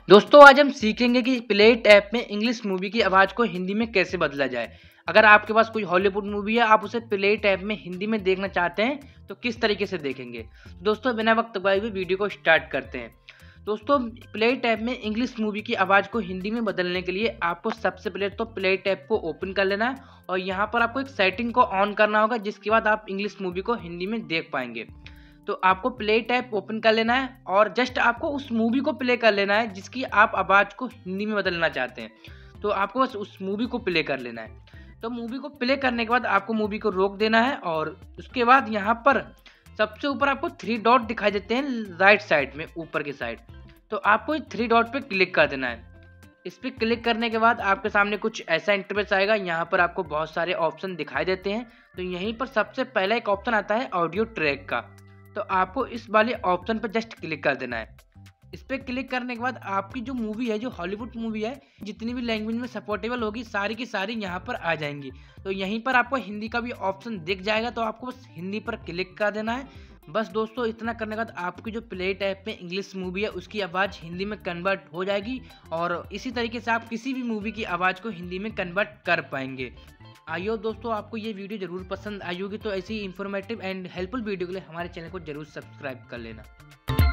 दोस्तों आज हम सीखेंगे कि प्ले ऐप में इंग्लिश मूवी की आवाज़ को हिंदी में कैसे बदला जाए। अगर आपके पास कोई हॉलीवुड मूवी है, आप उसे प्ले ऐप में हिंदी में देखना चाहते हैं तो किस तरीके से देखेंगे। दोस्तों बिना वक्त गवाए हुए वीडियो को स्टार्ट करते हैं। दोस्तों प्ले ऐप में इंग्लिश मूवी की आवाज़ को हिंदी में बदलने के लिए आपको सबसे पहले तो प्ले ऐप को ओपन कर लेना है और यहाँ पर आपको एक सेटिंग को ऑन करना होगा, जिसके बाद आप इंग्लिश मूवी को हिंदी में देख पाएंगे। तो आपको प्ले टैब ओपन कर लेना है और जस्ट आपको उस मूवी को प्ले कर लेना है जिसकी आप आवाज़ को हिंदी में बदलना चाहते हैं। तो आपको बस उस मूवी को प्ले कर लेना है। तो मूवी को प्ले करने के बाद आपको मूवी को रोक देना है और उसके बाद यहाँ पर सबसे ऊपर आपको 3 डॉट दिखाई देते हैं राइट साइड में, ऊपर की साइड। तो आपको इस 3 डॉट पे क्लिक कर देना है। इस पर क्लिक करने के बाद आपके सामने कुछ ऐसा इंटरफेस आएगा। यहाँ पर आपको बहुत सारे ऑप्शन दिखाई देते हैं। तो यहीं पर सबसे पहला एक ऑप्शन आता है ऑडियो ट्रैक का। तो आपको इस वाले ऑप्शन पर जस्ट क्लिक कर देना है। इस पर क्लिक करने के बाद आपकी जो मूवी है, जो हॉलीवुड मूवी है, जितनी भी लैंग्वेज में सपोर्टेबल होगी सारी की सारी यहाँ पर आ जाएंगी। तो यहीं पर आपको हिंदी का भी ऑप्शन दिख जाएगा। तो आपको बस हिंदी पर क्लिक कर देना है। बस दोस्तों इतना करने के बाद आपकी जो प्ले ऐप में इंग्लिश मूवी है उसकी आवाज़ हिंदी में कन्वर्ट हो जाएगी और इसी तरीके से आप किसी भी मूवी की आवाज़ को हिंदी में कन्वर्ट कर पाएंगे। आइए दोस्तों, आपको ये वीडियो ज़रूर पसंद आई होगी। तो ऐसी इन्फॉर्मेटिव एंड हेल्पफुल वीडियो के लिए हमारे चैनल को ज़रूर सब्सक्राइब कर लेना।